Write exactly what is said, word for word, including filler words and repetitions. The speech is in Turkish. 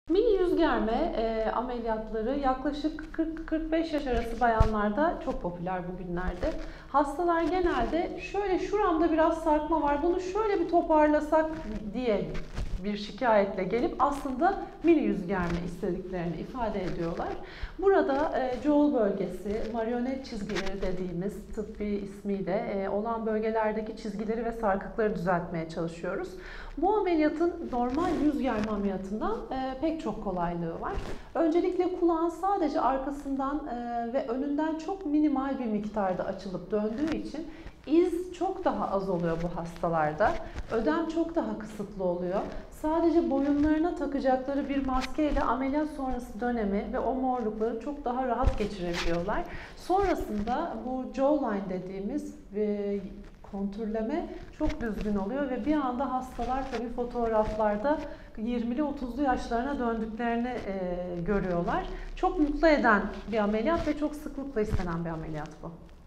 Mini yüz germe e, ameliyatları yaklaşık kırk kırk beş yaş arası bayanlarda çok popüler bugünlerde. Hastalar genelde şöyle şuramda biraz sarkma var, bunu şöyle bir toparlasak diye bir şikayetle gelip aslında mini yüz germe istediklerini ifade ediyorlar. Burada e, Joel bölgesi, marionet çizgileri dediğimiz tıbbi ismiyle e, olan bölgelerdeki çizgileri ve sarkıkları düzeltmeye çalışıyoruz. Bu ameliyatın normal yüz germe ameliyatından e, pek çok kolaylığı var. Öncelikle kulağın sadece arkasından e, ve önünden çok minimal bir miktarda açılıp döndüğü için iz çok daha az oluyor bu hastalarda. Ödem çok daha kısıtlı oluyor. Sadece boyunlarına takacakları bir maskeyle ameliyat sonrası dönemi ve o morlukları çok daha rahat geçirebiliyorlar. Sonrasında bu jawline dediğimiz e, kontürleme çok düzgün oluyor ve bir anda hastalar tabii fotoğraflarda yirmili otuzlu yaşlarına döndüklerini e, görüyorlar. Çok mutlu eden bir ameliyat ve çok sıklıkla istenen bir ameliyat bu.